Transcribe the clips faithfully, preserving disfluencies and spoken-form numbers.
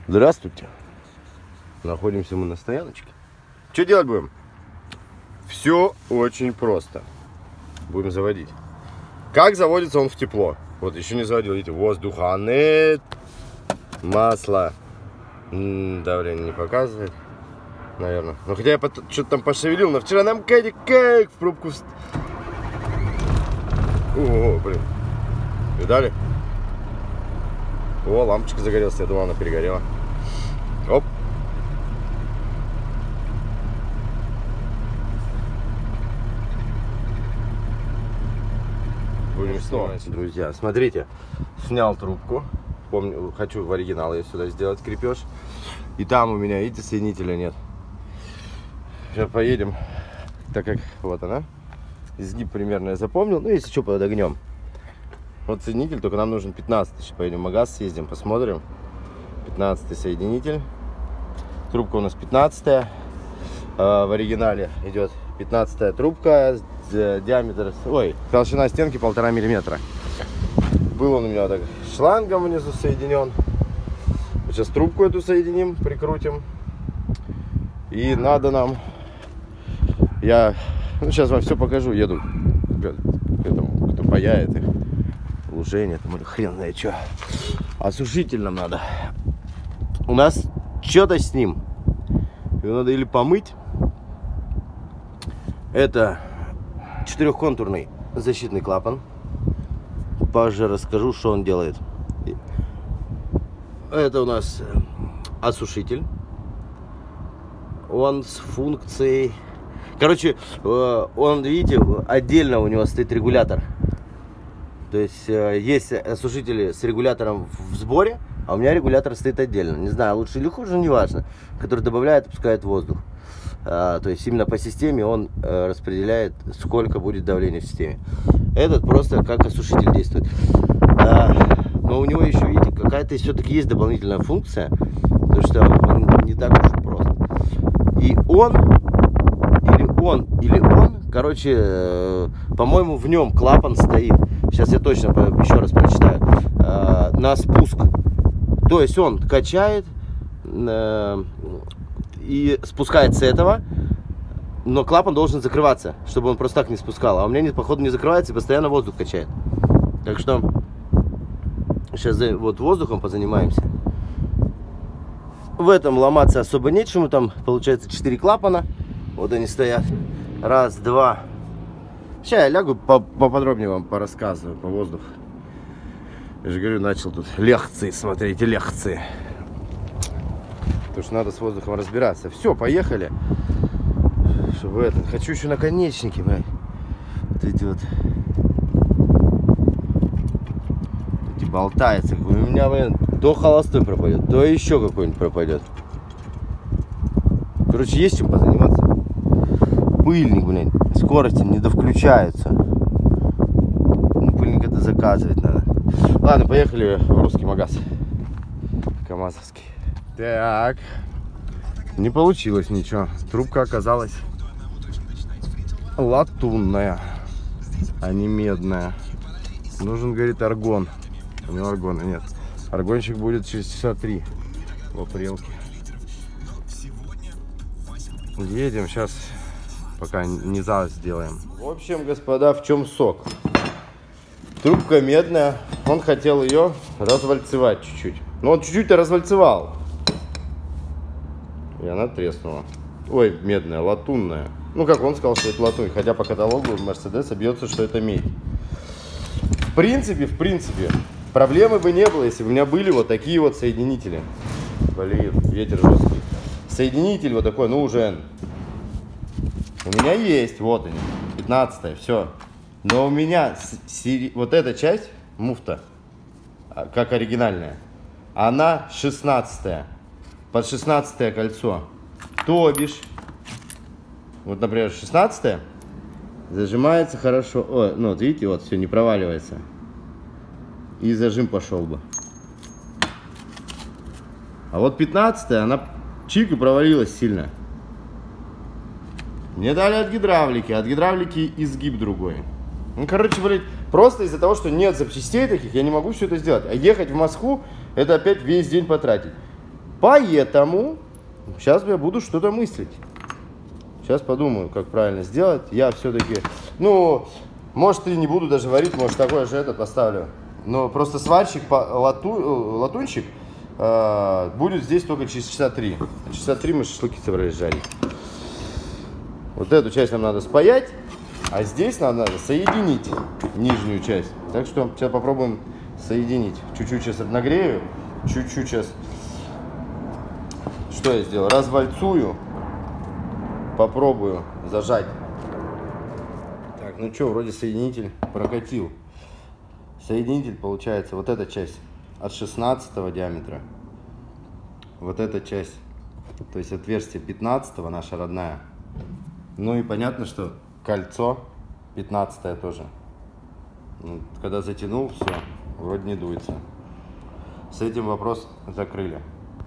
Здравствуйте. Находимся мы на стояночке. Что делать будем? Все очень просто. Будем заводить. Как заводится он в тепло? Вот еще не заводил, видите, воздуха нет, масло, М -м, давление не показывает, наверное. Ну хотя я что-то там пошевелил, но вчера нам Кэдик как в пробку. О, блин. Видали? О, лампочка загорелась, я думал, она перегорела. Оп. Будем снимать, друзья. Смотрите, снял трубку. Помню, хочу в оригинал я сюда сделать крепеж. И там у меня, видите, соединителя нет. Сейчас поедем, так как вот она. Изгиб примерно я запомнил. Ну, если что, подогнем. Вот соединитель, только нам нужен пятнадцатый. Сейчас поедем в магаз, съездим, посмотрим. пятнадцатый соединитель. Трубка у нас пятнадцатая. В оригинале идет пятнадцатая трубка. Диаметр, ой, толщина стенки полтора миллиметра. Был он у меня так шлангом внизу соединен. Сейчас трубку эту соединим, прикрутим. И надо нам, я, ну, сейчас вам все покажу. Еду к этому, кто паяет их, лужение там или хрен знает что. Осушитель нам надо. У нас что-то с ним. Его надо или помыть. Это четырехконтурный защитный клапан. Позже расскажу, что он делает. Это у нас осушитель. Он с функцией... Короче, он, видите, отдельно у него стоит регулятор. То есть есть осушители с регулятором в сборе, а у меня регулятор стоит отдельно. Не знаю, лучше или хуже, неважно. Который добавляет, опускает воздух. А, то есть именно по системе он а, распределяет, сколько будет давление в системе. Этот просто как осушитель действует. А, но у него еще, видите, какая-то все-таки есть дополнительная функция, потому что он не так уж и прост. И он, или он, или он, короче, э, по-моему, в нем клапан стоит. Сейчас я точно еще раз прочитаю. Э, на спуск. То есть он качает э, и спускает с этого, но клапан должен закрываться, чтобы он просто так не спускал. А у меня, нет, походу, не закрывается и постоянно воздух качает. Так что сейчас вот воздухом позанимаемся. В этом ломаться особо нечему. Там получается четыре клапана. Вот они стоят. Раз, два. Сейчас я лягу, поподробнее вам порассказываю по воздуху. Я же говорю, начал тут лекции, смотрите, лекции. Потому что надо с воздухом разбираться. Все, поехали. Чтобы этот. Хочу еще наконечники, блядь. Вот эти вот. Эти болтается. У меня, блин, то холостой пропадет, то еще какой-нибудь пропадет. Короче, есть чем позаниматься. Пыльник, блин. Скорости не довключаются. Ну, пыльник это заказывать надо. Ладно, поехали в русский магаз. КамАЗовский. Так. Не получилось ничего. Трубка оказалась латунная, а не медная. Нужен, говорит, аргон. У него аргона нет. Аргончик будет через часа три в апрелке. Едем сейчас, пока не зал сделаем. В общем, господа, в чем сок? Трубка медная. Он хотел ее развальцевать чуть-чуть. Но он чуть-чуть развальцевал. И она треснула. Ой, медная, латунная. Ну, как он сказал, что это латунь. Хотя по каталогу Мерседеса бьется, что это медь. В принципе, в принципе, проблемы бы не было, если бы у меня были вот такие вот соединители. Блин, ветер жесткий. Соединитель вот такой, ну, уже. У меня есть, вот они, пятнадцатая, все. Но у меня вот эта часть, муфта, как оригинальная, она шестнадцатая. Под шестнадцатое кольцо. То бишь, вот, например, шестнадцатое зажимается хорошо. О, ну, вот видите, вот все не проваливается. И зажим пошел бы. А вот пятнадцатая, она чик и провалилась сильно. Мне дали от гидравлики. От гидравлики изгиб другой. Ну, короче, блядь, просто из-за того, что нет запчастей таких, я не могу все это сделать. А ехать в Москву, это опять весь день потратить. Поэтому сейчас я буду что-то мыслить. Сейчас подумаю, как правильно сделать. Я все-таки, ну, может, и не буду даже варить, может, такой же этот поставлю. Но просто сварщик, лату, латунчик э, будет здесь только через часа три. Часа три мы шашлыки собрались жарить. Вот эту часть нам надо спаять, а здесь нам надо соединить нижнюю часть. Так что сейчас попробуем соединить. Чуть-чуть сейчас нагрею, чуть-чуть сейчас. Что я сделал? Развальцую. Попробую зажать. Так, ну что, вроде соединитель прокатил. Соединитель получается вот эта часть от шестнадцатого диаметра. Вот эта часть, то есть отверстие пятнадцатого, наша родная. Ну и понятно, что кольцо пятнадцатое тоже. Ну, когда затянул, все, вроде не дуется. С этим вопрос закрыли.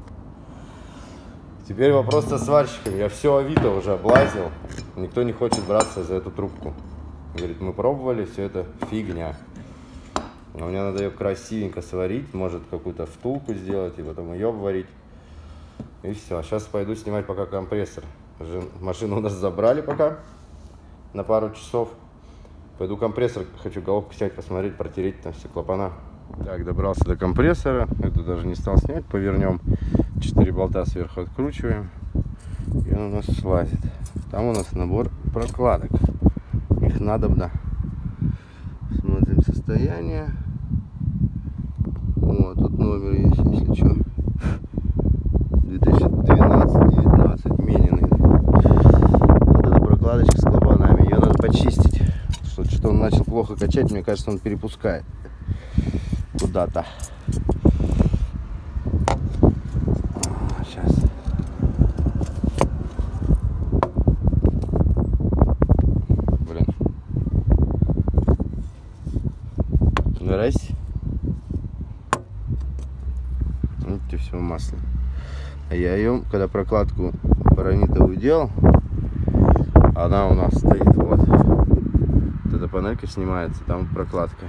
Теперь вопрос со сварщиками. Я все Авито уже облазил. Никто не хочет браться за эту трубку. Говорит, мы пробовали, все это фигня. Но мне надо ее красивенько сварить. Может, какую-то втулку сделать и потом ее обварить. И все. Сейчас пойду снимать пока компрессор. Машину у нас забрали пока на пару часов. Пойду компрессор, хочу головку снять, посмотреть, протереть там все клапана. Так, добрался до компрессора. Эту даже не стал снять. Повернем. Четыре болта сверху откручиваем. И он у нас слазит. Там у нас набор прокладок. Их надобно. Смотрим состояние. Вот, тут номер есть, если что. две тысячи двенадцать девятнадцать Менины. Вот эта прокладочка с клапанами. Ее надо почистить. Что-то он начал плохо качать. Мне кажется, он перепускает куда-то. Сейчас. Блин. Здрасте. Видите, все в масле. А я ее, когда прокладку паранитовую делал, она у нас стоит вот. Вот эта панелька снимается, там прокладка.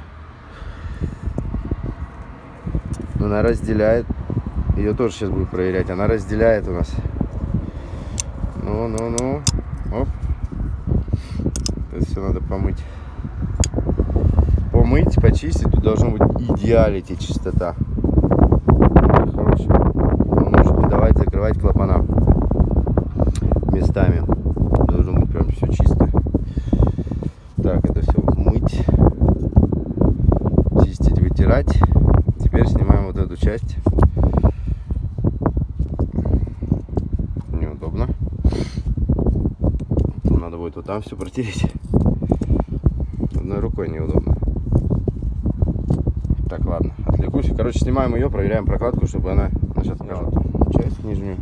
Она разделяет. Ее тоже сейчас буду проверять. Она разделяет у нас. Ну, ну, ну. Оп. Это все надо помыть. Помыть, почистить. Тут должно быть идеалити чистота. Хорошо. Он может не давать закрывать клапана местами. Должно быть прям все чисто. Так, это все мыть, чистить, вытирать. Теперь снимаем вот эту часть. Неудобно. Надо будет вот там все протереть. Одной рукой неудобно. Так, ладно, отвлекусь. Короче, снимаем ее, проверяем прокладку, чтобы она... Сейчас покажу часть нижнюю.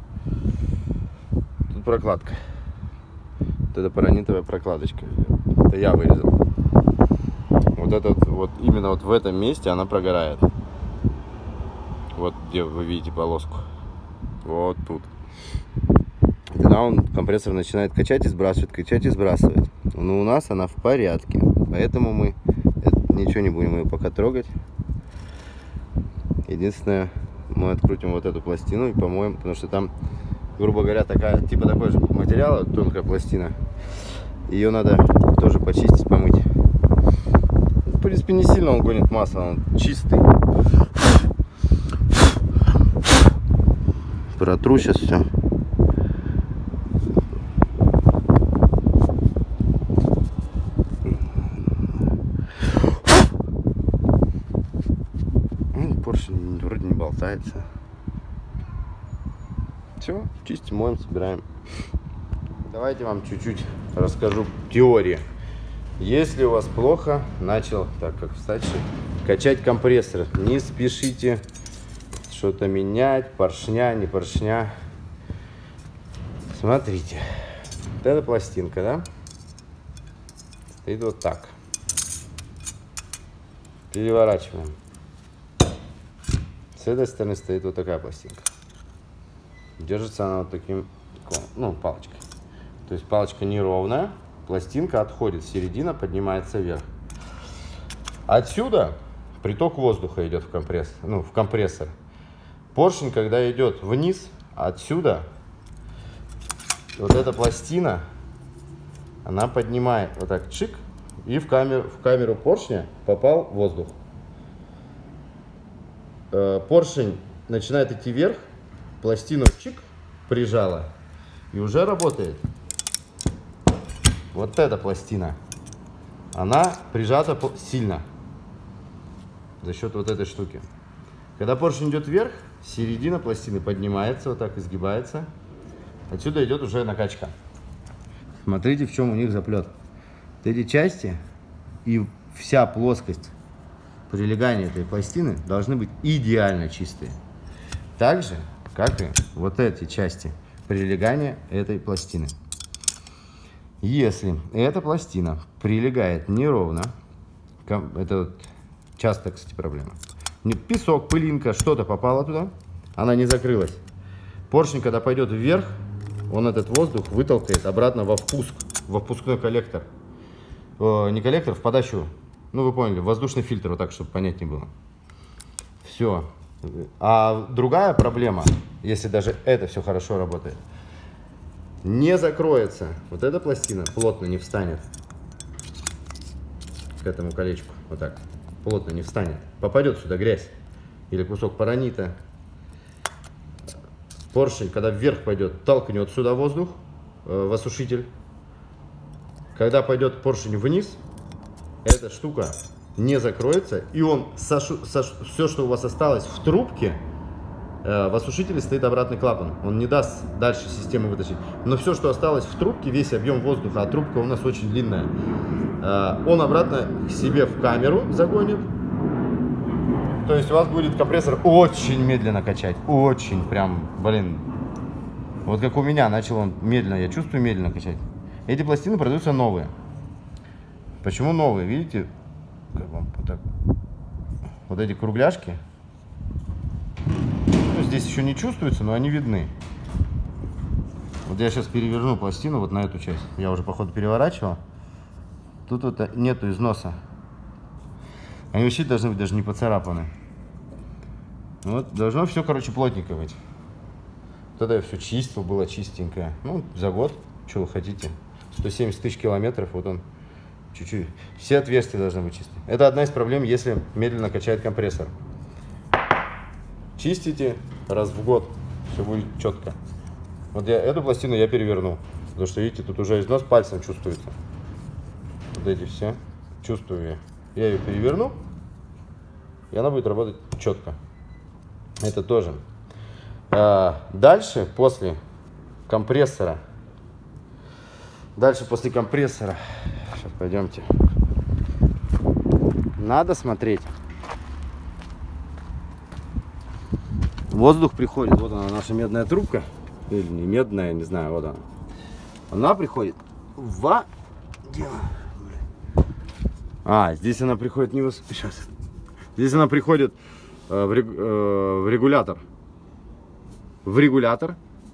Тут прокладка. Вот это паранитовая прокладочка. Это я вырезал. Вот это вот, вот именно вот в этом месте она прогорает. Вот где вы видите полоску. Вот тут. И тогда он, компрессор, начинает качать и сбрасывать, качать и сбрасывать. Но у нас она в порядке. Поэтому мы это, ничего не будем ее пока трогать. Единственное, мы открутим вот эту пластину и помоем, потому что там, грубо говоря, такая, типа такой же материала, тонкая пластина. Ее надо тоже почистить, помыть. В принципе, не сильно он гонит масло, он чистый. Протру сейчас все. Поршень вроде не болтается. Все, чистим, моем, собираем. Давайте вам чуть-чуть расскажу теорию. Если у вас плохо начал, так как встать, качать компрессор, не спешите что-то менять, поршня, не поршня. Смотрите, вот эта пластинка, да, стоит вот так. Переворачиваем. С этой стороны стоит вот такая пластинка. Держится она вот таким, ну, палочкой. То есть палочка неровная, пластинка отходит, середина поднимается вверх. Отсюда приток воздуха идет в компрессор, ну, в компрессор. поршень, когда идет вниз, отсюда, вот эта пластина, она поднимает вот так чик, и в камеру, в камеру поршня попал воздух. Поршень начинает идти вверх, пластину чик прижала, и уже работает. Вот эта пластина, она прижата сильно за счет вот этой штуки. Когда поршень идет вверх, середина пластины поднимается, вот так изгибается. Отсюда идет уже накачка. Смотрите, в чем у них заплет. Вот эти части и вся плоскость прилегания этой пластины должны быть идеально чистые. Так же, как и вот эти части прилегания этой пластины. Если эта пластина прилегает неровно, это вот часто, кстати, проблема. Песок, пылинка, что-то попало туда, она не закрылась. Поршень, когда пойдет вверх, он этот воздух вытолкает обратно во впуск, во впускной коллектор. О, не коллектор, в подачу. Ну, вы поняли, воздушный фильтр, вот так, чтобы понятнее было. Все. А другая проблема, если даже это все хорошо работает, не закроется. Вот эта пластина плотно не встанет к этому колечку. Вот так. Плотно не встанет. Попадет сюда грязь или кусок паранита. Поршень, когда вверх пойдет, толкнет сюда воздух э, в осушитель. Когда пойдет поршень вниз, эта штука не закроется, и он сошу, сош, все, что у вас осталось в трубке, э, в осушителе стоит обратный клапан. Он не даст дальше систему вытащить. Но все, что осталось в трубке, весь объем воздуха, а трубка у нас очень длинная, э, он обратно к себе в камеру загонит. То есть у вас будет компрессор очень медленно качать. Очень прям, блин. Вот как у меня начал он медленно, я чувствую, медленно качать. Эти пластины продаются новые. Почему новые? Видите? Как вам вот так? Вот эти кругляшки. Ну, здесь еще не чувствуется, но они видны. Вот я сейчас переверну пластину вот на эту часть. Я уже, походу, переворачивал. Тут вот нету износа. Они вообще должны быть даже не поцарапаны. Вот, должно все, короче, плотненько быть. Тогда я все чистил, было чистенькое. Ну, за год, что вы хотите. сто семьдесят тысяч километров, вот он, чуть-чуть. Все отверстия должны быть чистые. Это одна из проблем, если медленно качает компрессор. Чистите раз в год, все будет четко. Вот я эту пластину я переверну. Потому что, видите, тут уже износ пальцем чувствуется. Вот эти все. Чувствую я. Я ее переверну, и она будет работать четко. Это тоже. А дальше, после компрессора, дальше после компрессора, сейчас пойдемте, надо смотреть. Воздух приходит, вот она, наша медная трубка, или не медная, не знаю, вот она. Она приходит в... А, здесь она приходит не в... Сейчас. Здесь она приходит э, в, рег... э, в регулятор. В регулятор.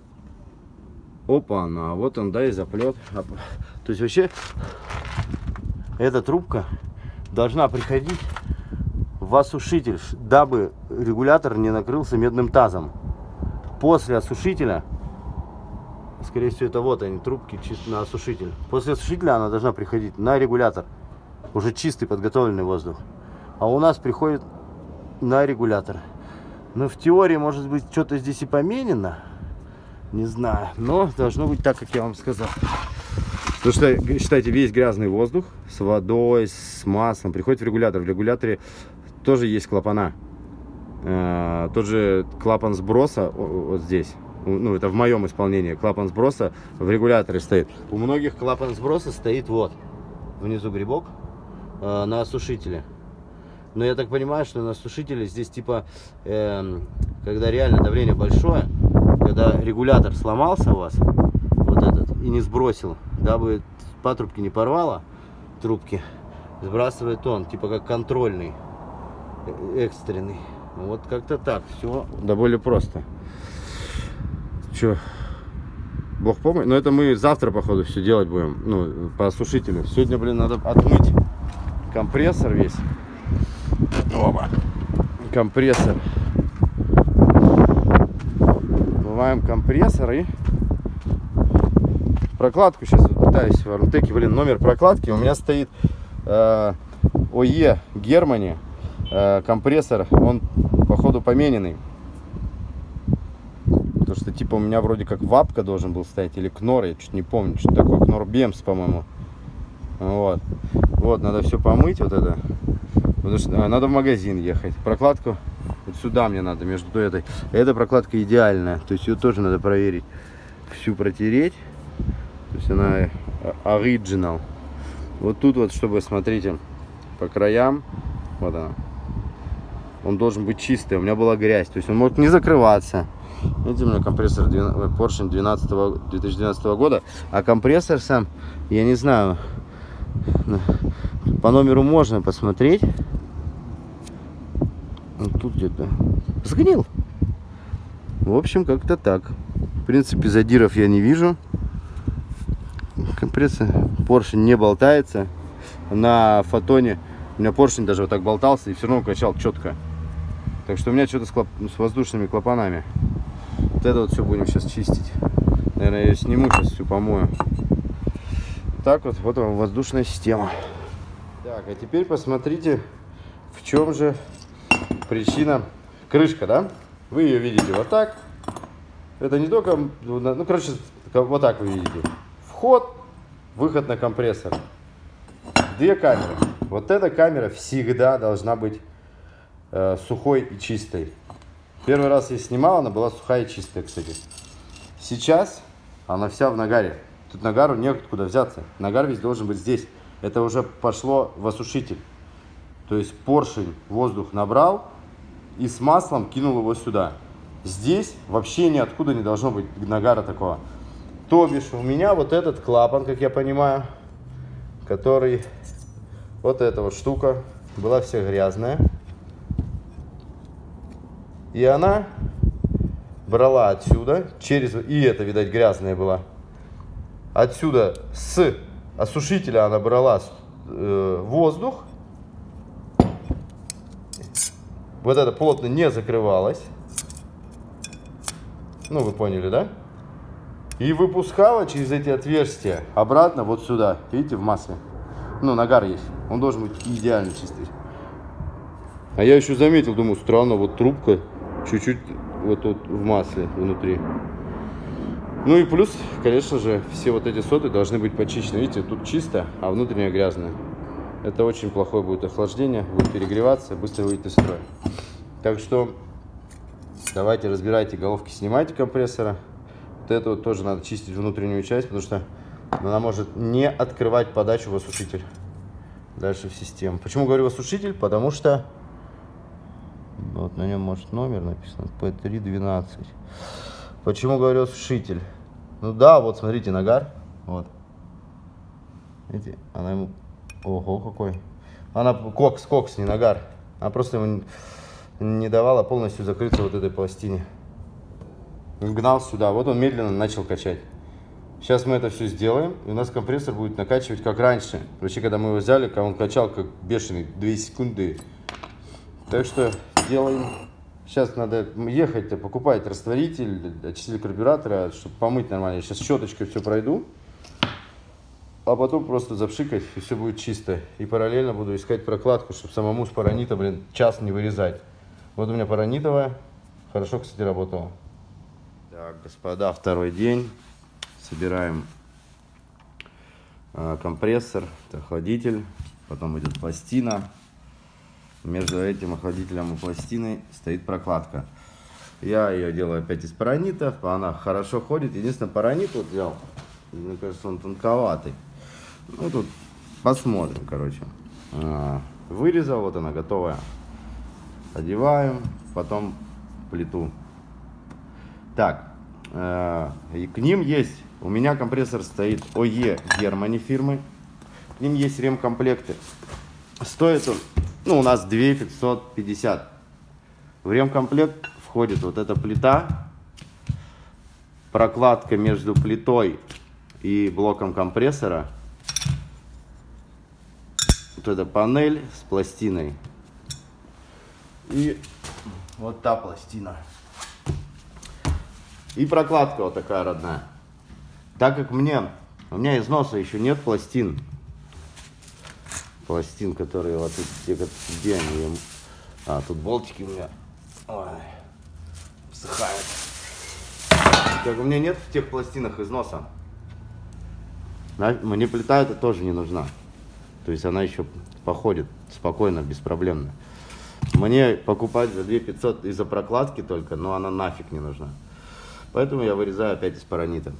Опа, она, вот он, да, и заплет. То есть вообще эта трубка должна приходить в осушитель, дабы регулятор не накрылся медным тазом. После осушителя, скорее всего, это вот они, трубки чисто на осушитель. После осушителя она должна приходить на регулятор. Уже чистый, подготовленный воздух. А у нас приходит на регулятор. Ну, в теории, может быть, что-то здесь и поменено. Не знаю. Но должно быть так, как я вам сказал. Потому что, считайте, весь грязный воздух с водой, с маслом приходит в регулятор. В регуляторе тоже есть клапана. Э, тот же клапан сброса вот здесь. Ну, это в моем исполнении. Клапан сброса в регуляторе стоит. У многих клапан сброса стоит вот. Внизу грибок. На осушителе. Но я так понимаю, что на осушителе здесь типа, э, когда реально давление большое, когда регулятор сломался у вас, вот этот, и не сбросил, дабы патрубки не порвало, трубки, сбрасывает он, типа как контрольный, экстренный. Вот как-то так, все довольно просто. Че, бог помощь. Но это мы завтра, походу, все делать будем, ну, по осушителю. Сегодня, блин, надо отмыть компрессор весь. Оба. Компрессор. Снимаем компрессор и прокладку сейчас вот пытаюсь в Армтеке, блин, номер прокладки у меня стоит э, ОЕ Германи, э, компрессор, он походу помененный, потому что типа у меня вроде как вапка должен был стоять или Кнор, я чуть не помню, что такое, Кнор Бемс, по-моему. Вот, вот, надо все помыть вот это, потому что а, надо в магазин ехать, прокладку вот сюда мне надо, между этой, эта прокладка идеальная, то есть ее тоже надо проверить, всю протереть. То есть она оригинал. Вот тут вот, чтобы, смотрите, по краям, вот она, он должен быть чистый. У меня была грязь, то есть он может не закрываться. Видите, у меня компрессор поршень две тысячи двенадцатого года, а компрессор сам, я не знаю, по номеру можно посмотреть. Вот тут где-то сгнил. В общем, как-то так. В принципе, задиров я не вижу. Компрессор, поршень не болтается. На фотоне у меня поршень даже вот так болтался и все равно качал четко. Так что у меня что-то с, клоп... с воздушными клапанами. Вот это вот все будем сейчас чистить. Наверное, я ее сниму, сейчас всю помою. Так вот, вот вам воздушная система. Так, а теперь посмотрите, в чем же причина. Крышка, да? Вы ее видите вот так. Это не только, ну, короче, вот так вы видите. Вход, выход на компрессор. Две камеры. Вот эта камера всегда должна быть э, сухой и чистой. Первый раз я снимал, она была сухая и чистая, кстати. Сейчас она вся в нагаре. Тут нагару некуда взяться. Нагар весь должен быть здесь. Это уже пошло в осушитель. То есть поршень воздух набрал и с маслом кинул его сюда. Здесь вообще ниоткуда не должно быть нагара такого. То бишь у меня вот этот клапан, как я понимаю, который, вот эта вот штука была вся грязная. И она брала отсюда, через, и это, видать, грязная была. Отсюда с осушителя она брала э, воздух. Вот это плотно не закрывалось. Ну, вы поняли, да? И выпускала через эти отверстия обратно вот сюда. Видите, в масле. Ну, нагар есть. Он должен быть идеально чистый. А я еще заметил, думаю, странно, вот трубка чуть-чуть вот тут в масле внутри. Ну и плюс, конечно же, все вот эти соты должны быть почищены. Видите, тут чисто, а внутренняя грязная. Это очень плохое будет охлаждение, будет перегреваться, быстро выйдет из строя. Так что давайте разбирайте головки, снимайте компрессора. Вот это вот тоже надо чистить внутреннюю часть, потому что она может не открывать подачу в осушитель. Дальше в систему. Почему говорю осушитель? Потому что вот на нем может номер написан пэ три двенадцать. Почему говорю осушитель? Ну да, вот смотрите, нагар. Вот. Видите, она ему... Ого, какой. Она кокс, кокс, не нагар. Она просто ему не давала полностью закрыться вот этой пластине. Гнал сюда. Вот он медленно начал качать. Сейчас мы это все сделаем, и у нас компрессор будет накачивать как раньше. Вообще, когда мы его взяли, он качал как бешеный, две секунды. Так что делаем. Сейчас надо ехать, покупать растворитель, очиститель карбюратора, чтобы помыть нормально. Я сейчас щеточкой все пройду, а потом просто запшикать, и все будет чисто. И параллельно буду искать прокладку, чтобы самому с паранита, блин, час не вырезать. Вот у меня паранитовая. Хорошо, кстати, работала. Так, господа, второй день. Собираем э, компрессор, это охладитель, потом идет пластина. Между этим охладителем и пластиной стоит прокладка. Я ее делаю опять из паранитов, она хорошо ходит. Единственное, паранит вот взял, мне кажется, он тонковатый. Ну тут посмотрим, короче. А, вырезал, вот она готовая. Одеваем, потом плиту. Так, э, и к ним есть, у меня компрессор стоит ОЕ Германи фирмы. К ним есть ремкомплекты. Стоит он, ну, у нас две тысячи пятьсот пятьдесят. В ремкомплект входит вот эта плита, прокладка между плитой и блоком компрессора, вот эта панель с пластиной и вот та пластина. И прокладка вот такая родная. Так как мне, у меня износа еще нет пластин. Пластин, которые вот тут, где, где они? А, тут болтики у меня. Ой, всыхают. Как у меня нет в тех пластинах износа, мне плита эта тоже не нужна. То есть она еще походит спокойно, беспроблемно. Мне покупать за две тысячи пятьсот из-за прокладки только, но она нафиг не нужна. Поэтому я вырезаю опять из паранита.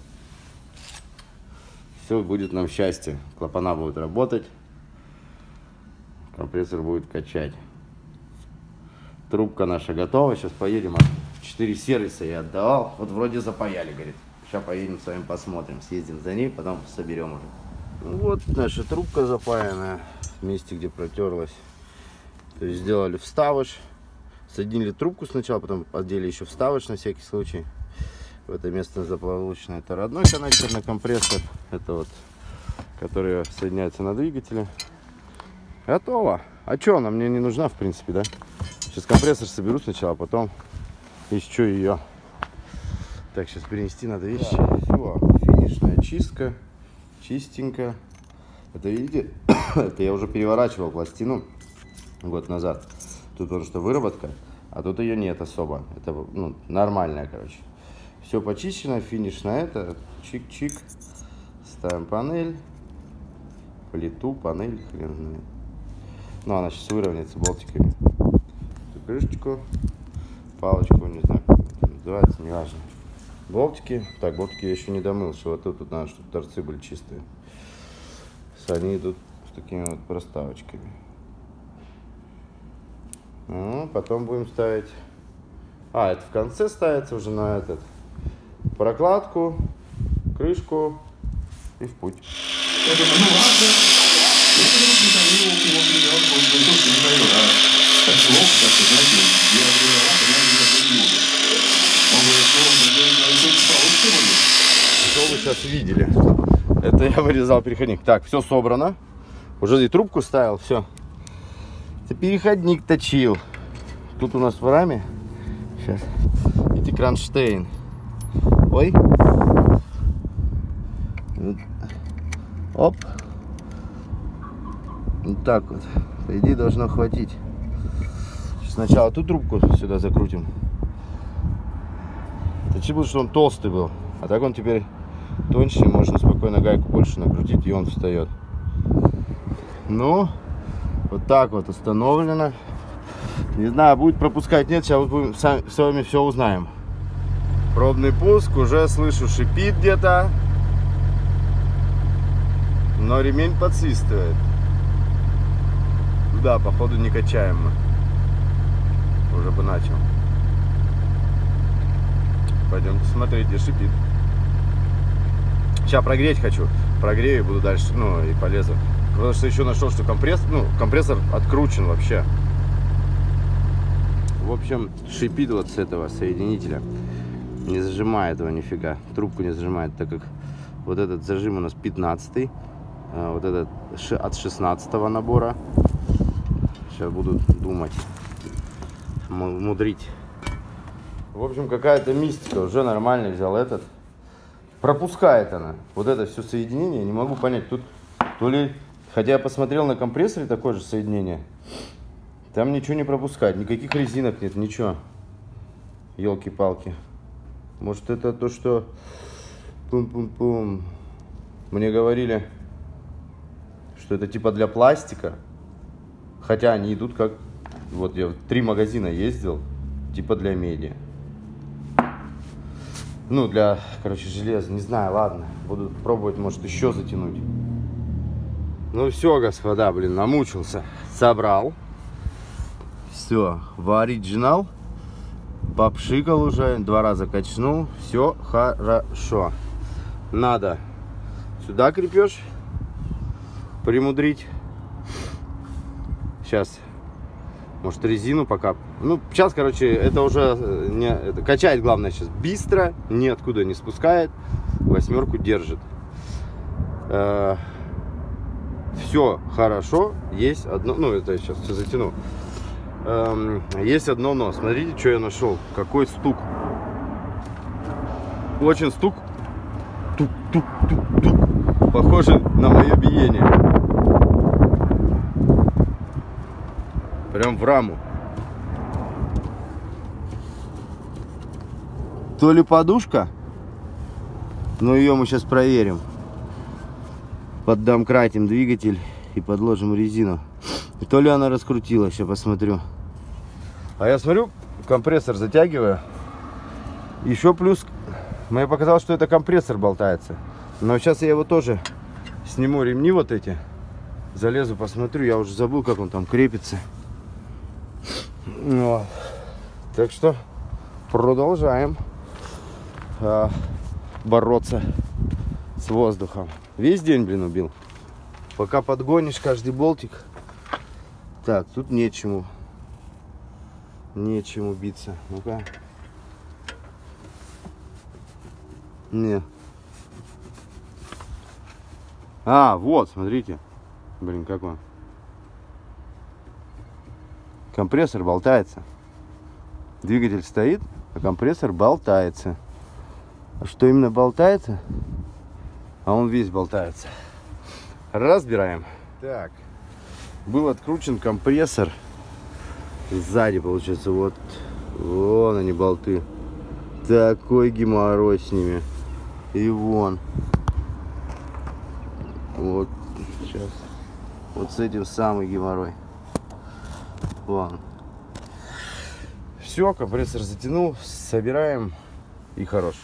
Все будет нам счастье. Клапана будут работать. Компрессор будет качать. Трубка наша готова. Сейчас поедем. Четыре сервиса я отдавал. Вот вроде запаяли, говорит. Сейчас поедем с вами посмотрим. Съездим за ней, потом соберем уже. Вот наша трубка запаянная. В месте, где протерлась. То есть сделали вставыш. Соединили трубку сначала, потом одели еще вставыш на всякий случай. В это место заполучено. Это родной коннекторный компрессор. Это вот, который соединяется на двигателе. Готово. А что, она мне не нужна, в принципе, да? Сейчас компрессор соберу сначала, потом ищу ее. Так, сейчас перенести надо вещи. Все, финишная чистка. Чистенько. Это, видите, это я уже переворачивал пластину год назад. Тут потому что выработка, а тут ее нет особо. Это, ну, нормальная, короче. Все почищено, финиш на это. Чик-чик. Ставим панель. Плиту, панель, хрен знает. Ну, она сейчас выровняется болтиками. Эту крышечку, палочку, не знаю, как это называется, неважно. Болтики. Так, болтики я еще не домыл, что вот тут, тут надо, чтобы торцы были чистые. Они идут с такими вот проставочками. Ну, потом будем ставить... А, это в конце ставится уже на этот. Прокладку, крышку и в путь. Что вы сейчас видели? Это я вырезал переходник. Так, все собрано. Уже и трубку ставил, все. Это переходник точил. Тут у нас в раме. Сейчас. Это кронштейн. Ой. Оп. Вот так вот. По идее должно хватить. Сначала ту трубку сюда закрутим. Точи был, что он толстый был. А так он теперь тоньше. Можно спокойно гайку больше накрутить, и он встает. Ну, вот так вот установлено. Не знаю, будет пропускать, нет. Сейчас будем сами, с вами все узнаем. Пробный пуск. Уже слышу, шипит где-то. Но ремень подсвистывает. Да, походу не качаем мы. Уже бы начал. Пойдемте смотреть, где шипит. Сейчас прогреть хочу. Прогрею и буду дальше, ну и полезу. Потому что еще нашел, что компрессор, ну, компрессор откручен вообще. В общем, шипит вот с этого соединителя. Не зажимает его нифига. Трубку не зажимает, так как вот этот зажим у нас пятнадцатый. А вот этот от шестнадцатого набора. Сейчас буду думать, мудрить. В общем, какая-то мистика. Уже нормально взял этот. Пропускает она. Вот это все соединение. Не могу понять. Тут то ли... Хотя я посмотрел на компрессоре такое же соединение. Там ничего не пропускает. Никаких резинок нет, ничего. Елки-палки. Может, это то, что... Пум-пум-пум. Мне говорили, что это типа для пластика. Хотя они идут как... Вот я в три магазина ездил. Типа для меди. Ну, для, короче, железа. Не знаю, ладно. Буду пробовать, может, еще затянуть. Ну все, господа, блин, намучился. Собрал. Все, в оригинал. Попшикал уже. Два раза качнул. Все хорошо. Надо сюда крепеж примудрить. Сейчас. Может, резину пока. Ну, сейчас, короче, это уже не, это, качает, главное, сейчас быстро. Ниоткуда не спускает. Восьмерку держит. Э, все хорошо. Есть одно. Ну, это я сейчас все затяну. Э, есть одно но. Смотрите, что я нашел. Какой стук. очень стук. Тук-тук-тук-тук. Похоже на мое биение. Прям в раму. То ли подушка, но ее мы сейчас проверим. Поддомкратим двигатель и подложим резину. И то ли она раскрутилась, сейчас посмотрю. А я смотрю, компрессор затягиваю. Еще плюс, мне показалось, что это компрессор болтается. Но сейчас я его тоже сниму, ремни вот эти. Залезу, посмотрю, я уже забыл, как он там крепится. Вот. Так что продолжаем а, бороться с воздухом. Весь день, блин, убил. Пока подгонишь каждый болтик. Так, тут нечему. Нечему биться. Ну-ка. Не. А, вот, смотрите. Блин, как он. Компрессор болтается. Двигатель стоит, а компрессор болтается. А что именно болтается? А он весь болтается. Разбираем. Так. Был откручен компрессор. Сзади, получается, вот. Вон они, болты. Такой геморрой с ними. И вон. Вот. Сейчас. Вот с этим самый геморрой. Вон. Все, компрессор затянул. Собираем. И хорош.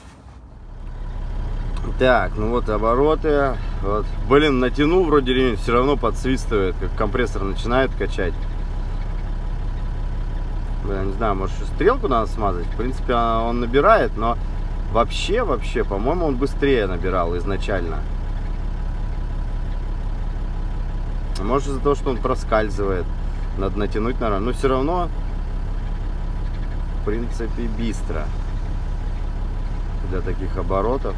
Так, ну вот обороты. Вот. Блин, натянул вроде ремень, все равно подсвистывает, как компрессор начинает качать. Блин, не знаю, может стрелку надо смазать. В принципе, он набирает, но вообще, вообще, по-моему, он быстрее набирал изначально. Может из-за того, что он проскальзывает. Надо натянуть, наверное. Но все равно, в принципе, быстро для таких оборотов.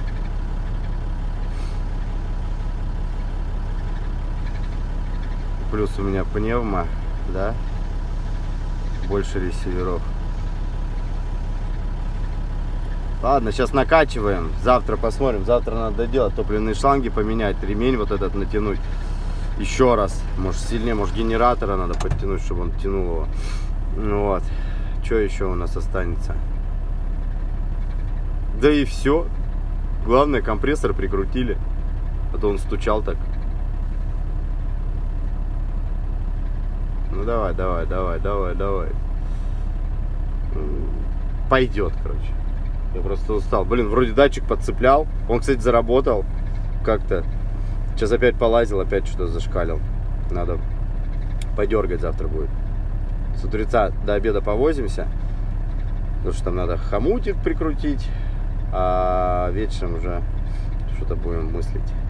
Плюс у меня пневма, да, больше ресиверов. Ладно, сейчас накачиваем. Завтра посмотрим. Завтра надо доделать топливные шланги, поменять, ремень вот этот натянуть еще раз. Может сильнее, может генератора надо подтянуть, чтобы он тянул его. Ну вот. Что еще у нас останется? Да и все. Главное, компрессор прикрутили. А то он стучал так. Ну давай, давай, давай, давай, давай. Пойдет, короче. Я просто устал. Блин, вроде датчик подцеплял. Он, кстати, заработал как-то. Сейчас опять полазил, опять что-то зашкалил. Надо подергать завтра будет. С утреца до обеда повозимся. Потому что там надо хомутик прикрутить. А вечером уже что-то будем мыслить.